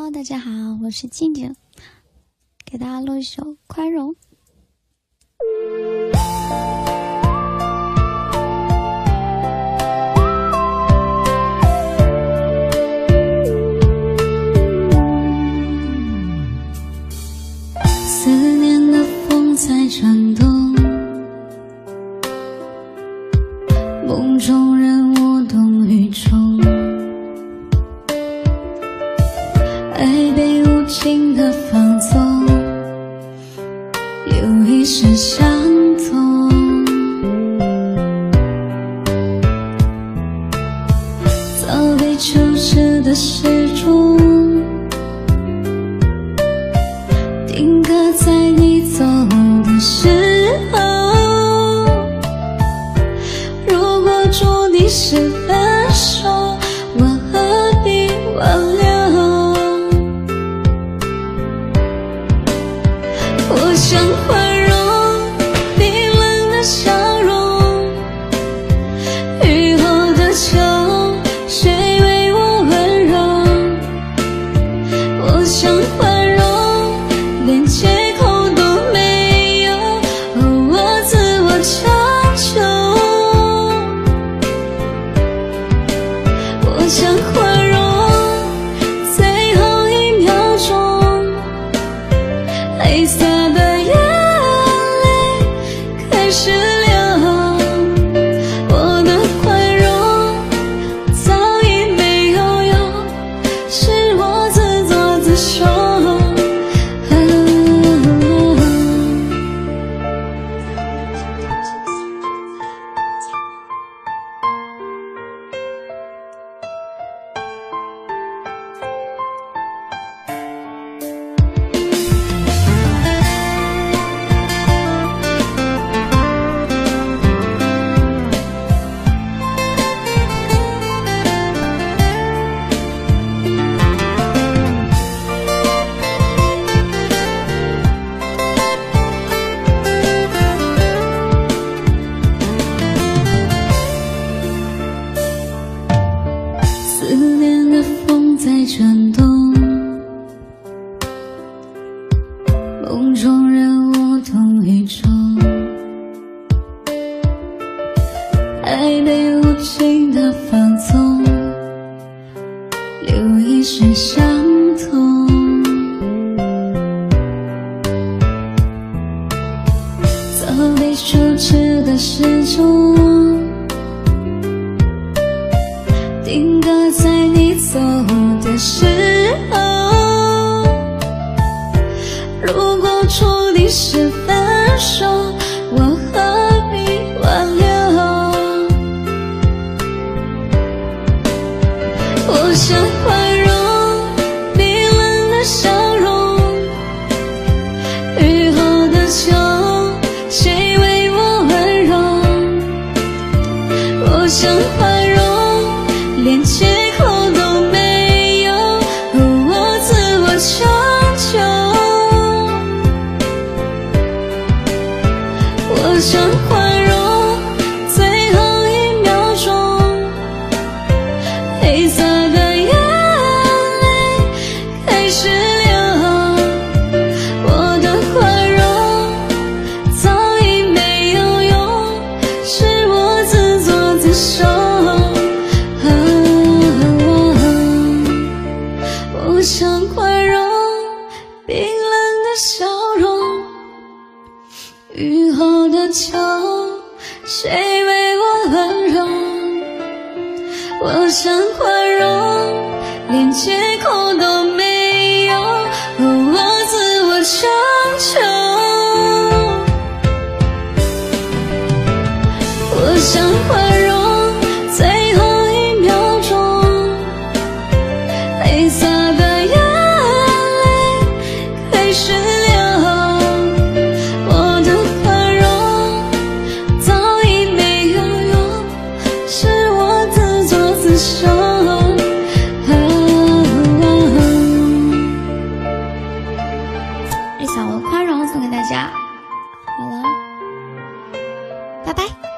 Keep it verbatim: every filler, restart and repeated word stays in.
Hello， 大家好，我是静静，给大家录一首《宽容》。 思念的风在转动，梦中人无动于衷，爱被无情的放纵，留一身伤痛。早被抽湿的时钟，定格在你走的时候。如果注定是分手，我何必挽留？我想宽容冰冷的笑容，雨后的秋，谁为我温柔？我想宽容连借口都没有，哦，我自我强求。我想宽容最后一秒钟，黑色的眼泪开始流，我的宽容早已没有用，是我自作自受。思念的风在转动，梦中人无动于衷，爱被无情的放纵，留一身伤痛。早被抽吃的时钟，定格在你走的时候。如果注定是分手，我何必挽留？我想宽容冰冷的笑容，雨后的秋，谁为我温柔？我想宽容连借口都没有，哦，我自我强求。我想宽容最后一秒钟，黑色的眼泪开始流，我的宽容早已没有用，是我自作自受。我想宽容冰冷的笑容，雨后的秋，谁为我温柔？我想宽容连借口都没有，哦，我自我强求。我想宽容最后一秒钟，黑色的眼泪开始流，我的宽容早已没有用，是我自作自受。 这小的宽容送给大家，好了，拜拜。